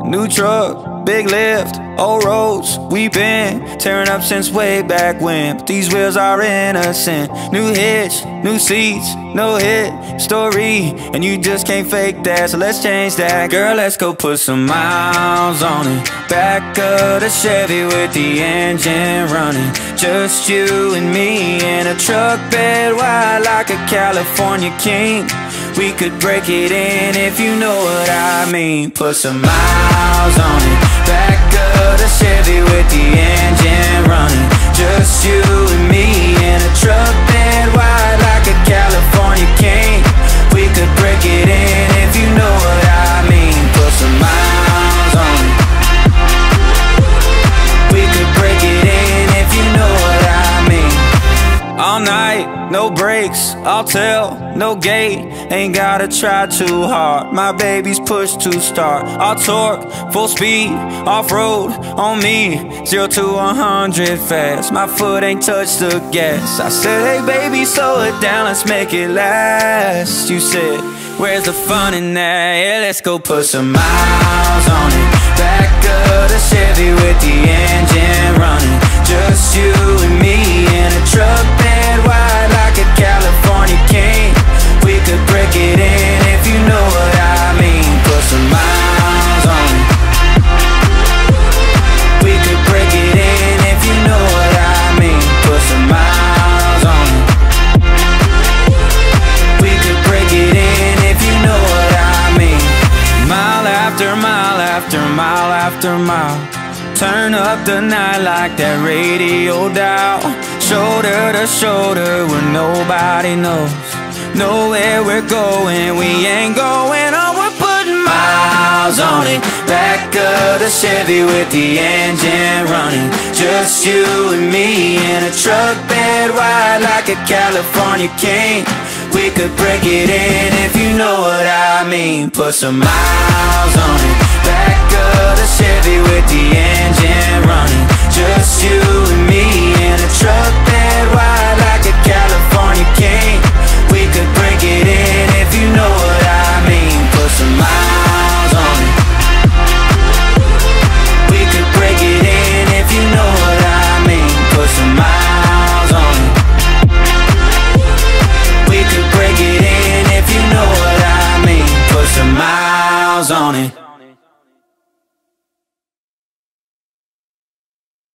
New truck, big lift, old roads, we been tearing up since way back when. But these wheels are innocent. New hitch, new seats, no hit story, and you just can't fake that, so let's change that. Girl, let's go put some miles on it. Back of the Chevy with the engine running. Just you and me in a truck bed wide like a California king. We could break it in if you know what I mean. Put some miles on it. Back of the Chevy with the engine running. Just you and me in a truck bed wide like a California king. We could break it in if you know what I mean. Put some miles on it. We could break it in if you know what I mean. All night, no brakes, I'll tell, no gate. Ain't gotta try too hard, my baby's push to start. I'll torque, full speed, off-road on me. 0 to 100 fast, my foot ain't touched the gas. I said, hey baby, slow it down, let's make it last. You said, where's the fun in that? Yeah, let's go put some miles on it. Back of the Chevy with the engine running. Just you and me in a truck bed wide like a California king. We could break it in if you know what I mean. Put some miles on it. We could break it in if you know what I mean. Put some miles on it. We could break it in if you know what I mean. Mile after mile after mile after mile. Turn up the night like that radio dial. Shoulder to shoulder where nobody knows. Know where we're going, we ain't going on. We're putting miles on it. Back of the Chevy with the engine running. Just you and me in a truck bed wide like a California king. We could break it in if you know what I mean. Put some miles on it. Back of the Chevy with the engine running. Just you